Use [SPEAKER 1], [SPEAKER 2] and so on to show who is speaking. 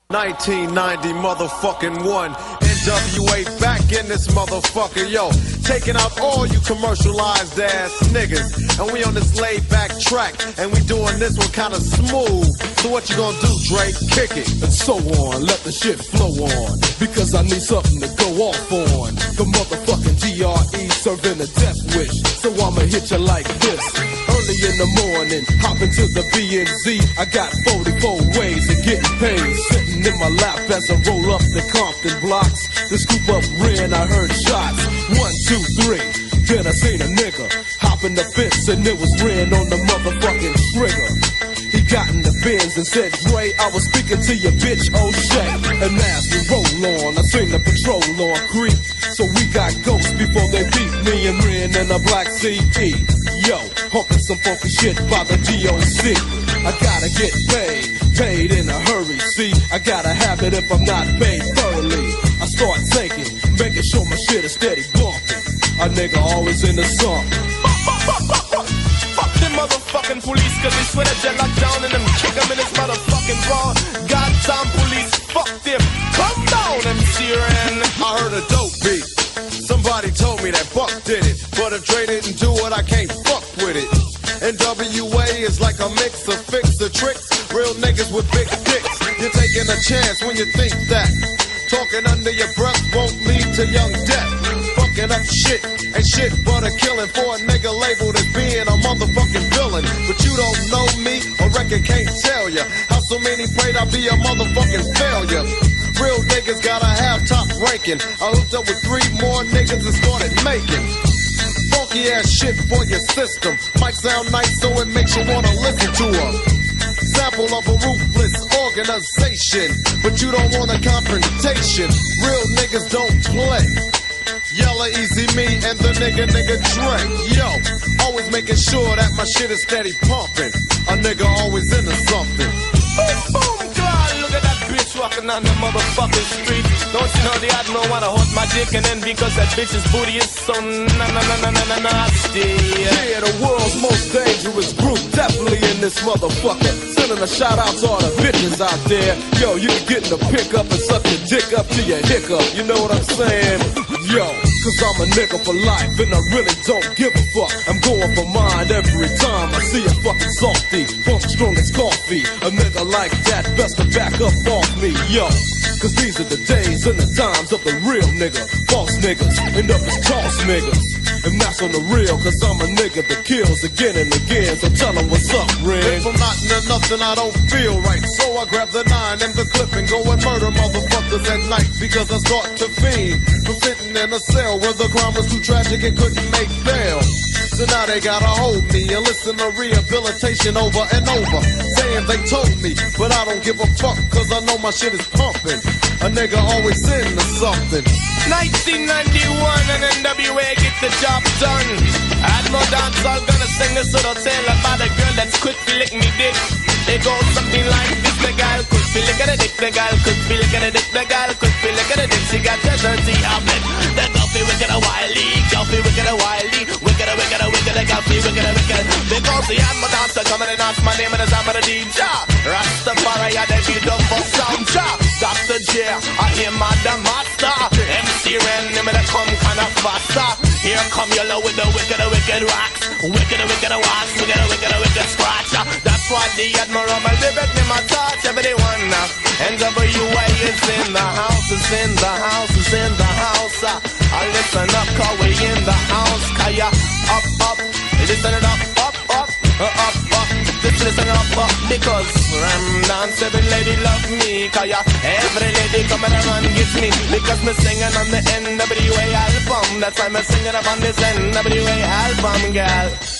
[SPEAKER 1] 1990 motherfucking one. NWA back in this motherfucker, yo. Taking out all you commercialized ass niggas. And we on this laid back track. And we doing this one kinda smooth. So what you gonna do, Dre? Kick it.
[SPEAKER 2] And so on, let the shit flow on. Because I need something to go off on. The motherfucking DRE serving a death wish. So I'ma hit you like this. Early in the morning, hop into the BNZ. I got 44 ways of getting paid. Sitting in my lap as I roll up the Compton blocks. The scoop up ran, I heard shots. 1, 2, 3. Then I seen a nigga hop in the fence and it was Ren on the motherfucking trigger. He got in the Benz and said, Dre, I was speaking to your bitch O'Shea. And as we roll on, I seen the patrol on creep. So we got ghosts before they beat me and Ren in a black CE. Yo, humping some funky shit by the DOC. I gotta get paid in a hurry. See, I gotta have it if I'm not paid thoroughly. I start taking, making sure my shit is steady bumping. A nigga always in the song.
[SPEAKER 3] Fuck them motherfucking police, cause they swear that you're locked down and them kick them in this motherfucking bar. Goddamn police, fuck them. Come down, MC Ren.
[SPEAKER 1] I heard a dope beat. Somebody told me that Buck did it. But if Dre didn't do it, I can't fuck with it. NWA is like a mix of fixer tricks. Real niggas with big dicks. You're taking a chance when you think that talking under your breath won't lead to young death. Fucking up shit and shit but a killing for a nigga labeled as being a motherfucking villain. But you don't know me, or reckon can't tell ya how so many prayed I'd be a motherfucking failure. Real niggas gotta have top ranking. I hooked up with 3 more niggas and started making funky ass shit for your system. Might sound nice so it makes you wanna listen to 'em. Sample of a ruthless organization, but you don't want a confrontation. Real niggas don't play. Yella, Easy Me, and the nigga Dre. Yo, always making sure that my shit is steady pumping. A nigga always into something.
[SPEAKER 3] Boom, God, look at that bitch walking on the motherfucking street. Don't you know the admiral wanna hold my dick, and then because that bitch's booty is so nasty.
[SPEAKER 2] Yeah, the world's most dangerous group, definitely in this motherfucker. Sending a shout out to all the bitches out there. Yo, you can get in the pickup and suck your dick up to your hiccup. You know what I'm saying? Yo, cause I'm a nigga for life and I really don't give a fuck. I'm going for mine every time I see a fucking softy. Bump strong as coffee. A nigga like that best to back up off me, yo. Cause these are the days and the times of the real nigga. False niggas end up as toss niggas. And that's on the real, cause I'm a nigga that kills again and again. So tell them what's up, Ren.
[SPEAKER 1] If I'm not into nothing, I don't feel right. So I grab the 9 and the clip and go and murder motherfuckers at night. Because I start to fiend from sitting in a cell where the crime was too tragic and couldn't make bail. So now they gotta hold me and listen to rehabilitation over and over. Saying they told me, but I don't give a fuck cause I know my shit is pumping. A nigga always into something.
[SPEAKER 3] 1991 and NWA get the job done. Admiral Dancehall gonna sing this little tale about a girl that's quick to lick me dick. It goes something like this: the gal quick to lick at a dick, the gal quick to lick at a dick, the gal quick to lick at a dick. She got the dirty habit, the goofy wicked a wily, goofy wicked a wily, wicked a wicked a wicked a goofy wicked a wicked. Because the Admiral Dancehall coming and ask my name and the time of the DJ. Rastafari, I they beat up for sound job. Dr. J, I hear Madam Master. MC Ren, him and come kinda faster. Here come yellow with the wicked rocks. Wicked a wax, wicked scratch. That's why the Admiral, my lyric, me my touch everyone now. NWA is in the house, is in the house, is in the house. I listen up, cause we in the house. Kaya, up, listen it up. Just listen up, because Ram Dance, every lady love me. Kaya, every lady coming around gets me. Because me singing on the NWA album. That's why me singing up on this NWA album, girl.